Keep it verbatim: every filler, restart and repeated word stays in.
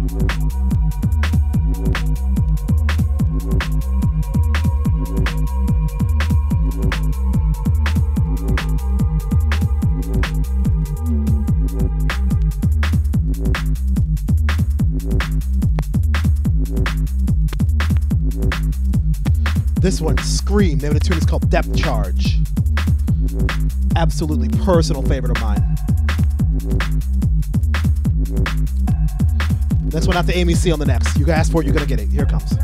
This one, Skream. Name of the tune is called Depth Charge. Absolutely personal favorite of mine. Next one out to Amy C on the next. You asked for it, you're gonna get it. Here it comes.